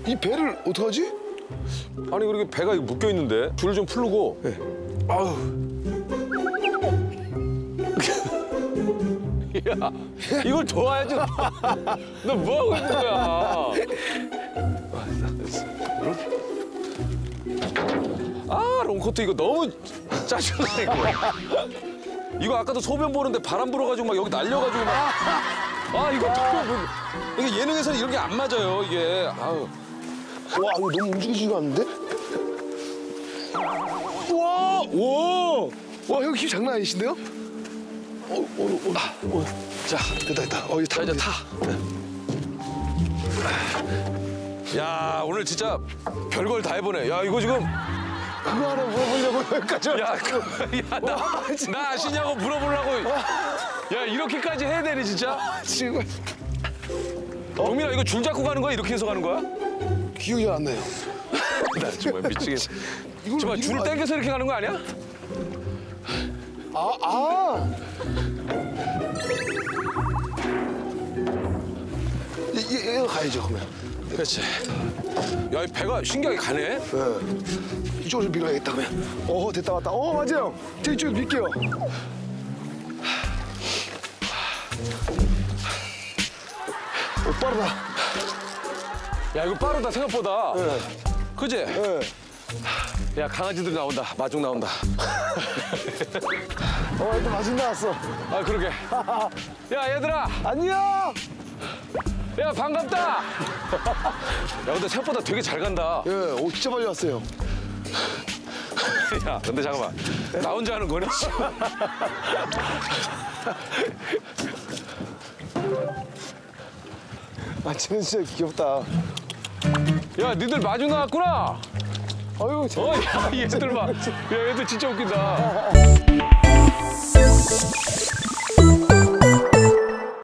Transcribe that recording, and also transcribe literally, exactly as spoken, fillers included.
이 배를 어떡하지? 아니 그렇게 배가 묶여 있는데 줄을 좀 풀고. 네. 아우. 야, 이걸 도와야지. 너 뭐 하고 있는 거야? 아, 롱코트 이거 너무 짜증나 이거. 이거 아까도 소변 보는데 바람 불어가지고 막 여기 날려가지고 막. 아, 이거 뭐, 이게 예능에서는 이런 게 안 맞아요, 이게. 아우. 와, 이거 너무 움직이지가 않는데? 우와! 우와! 와, 형 힘 장난 아니신데요? 어, 어, 어, 아, 어. 자, 됐다, 됐다. 어, 이제 타. 이제 타. 야, 오늘 진짜 별걸 다 해보네. 야, 이거 지금. 그거 하나 물어보려고 여기까지 야, 그, 야, 나, 나 아시냐고 물어보려고. 야, 이렇게까지 해야 되니, 진짜? 지금 동민아, 이거 줄 잡고 가는 거야? 이렇게 해서 가는 거야? 기억이 안 나요. 나 정말 미치겠어. 이걸 정말 이거 줄 아니- 당겨서 이렇게 가는 거 아니야? 아, 아! 이, 이, 이거 가야죠, 그러면. 그렇지. 야, 이 배가 신기하게 가네. 네. 이쪽으로 밀어야겠다, 그러면. 어, 됐다, 왔다. 어, 맞아요. 저 이쪽으로 밀게요. 오, 빠르다. 야, 이거 빠르다, 생각보다. 네. 그지? 네. 야, 강아지들 나온다. 마중 나온다. 어, 일단 마중 나왔어. 아, 그러게. 야, 얘들아. 안녕! 야, 반갑다. 야, 근데 생각보다 되게 잘 간다. 예, 오, 진짜 빨리 왔어요. 야, 근데 잠깐만. 나 혼자 하는 거네? 아, 쟤는 진짜 귀엽다. 야, 니들 마중 나왔구나. 아유, 저... 어, 야, 얘들 봐. 야, 얘들 진짜 웃긴다.